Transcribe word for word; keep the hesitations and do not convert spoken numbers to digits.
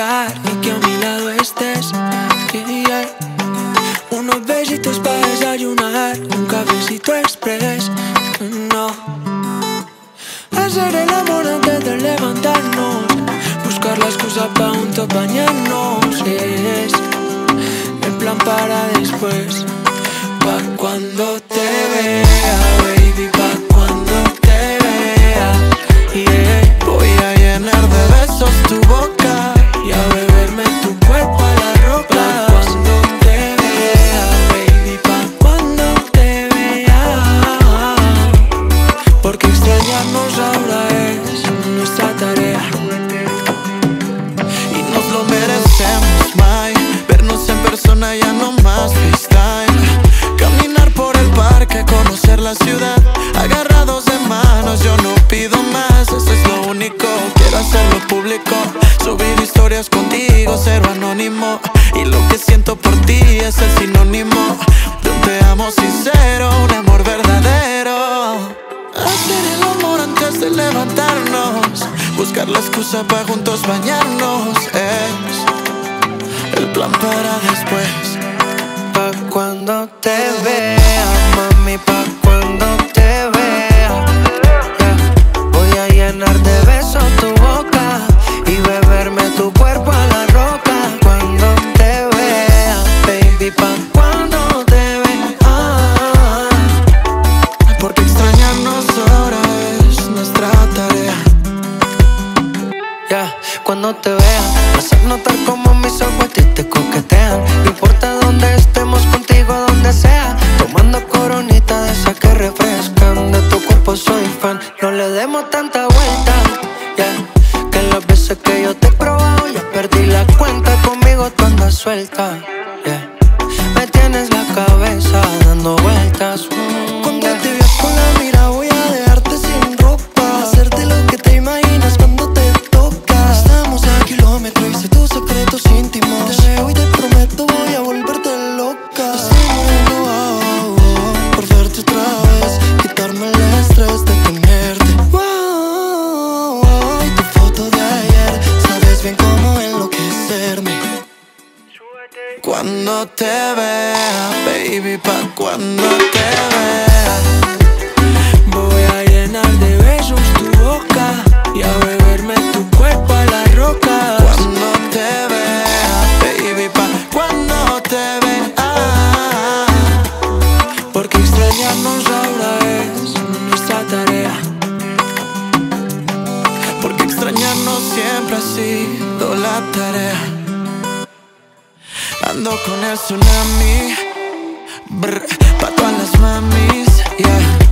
buscar y que a mi lado estés. Yeah, yeah. Unos besitos para desayunar, un cafecito express. No. Hacer el amor antes de levantarnos, buscar la excusa pa' juntos bañarnos. Es el plan para después, pa' cuando te vea, baby, pa' cuando te vea. Yeah. Voy a llenar de besos tu boca y a beberme tu cuerpo a la ropa. Pa' cuando te vea, baby, pa' cuando te vea. Porque extrañarnos ahora es nuestra tarea y nos lo merecemos, my. Vernos en persona, ya no más FaceTime. Caminar por el parque, conocer la ciudad, agarrados de manos, yo no pido más. Eso es lo único, quiero hacerlo público, subir historias contigo, cero anónimo. Y lo que siento por ti es el sinónimo de un te amo sincero, un amor verdadero. Hacer el amor antes de levantarnos, buscar la excusa para juntos bañarnos. Es el plan para después, pa' cuando te vea, mami, pa' cuando te vea. Yeah. Voy a llenar de besos tu boca y beberme tu cuerpo a la roca. Cuando te vea, baby, pa' cuando te vea. porque extrañarnos ahora es nuestra tarea. Yeah. Cuando te vea, vas a notar como mis ojos a ti te coquetean. No importa dónde estemos, contigo donde sea, tomando coronita de esas que refrescan. De tu cuerpo soy fan, no le demos tanta vuelta. Yeah. Que las veces que yo te he probado ya perdí la cuenta. Conmigo tú andas suelta. Yeah. Me tienes la cabeza dando vueltas. mm, Cuando yeah. te veas con la mira voy a dejarte sin ropa, hacerte lo que te imaginas cuando te toca. Estamos a kilómetros y sé tus secretos íntimos. Te veo y te prometo voy a volverte loca. Estoy muriendo oh, oh, por verte otra vez, quitarme el estrés de tenerte. Wow, oh, y tu foto de ayer, sabes bien cómo enloquecerme. Cuando te vea, baby, pa' cuando te vea. Voy a llenar de besos tu boca y a beberme tu cuerpo a la roca. Cuando te vea, baby, pa' cuando te vea. Porque extrañarnos ahora es nuestra tarea. Porque extrañarnos siempre ha sido la tarea. Ando con el tsunami, brr, pa' todas las mamis, yeah.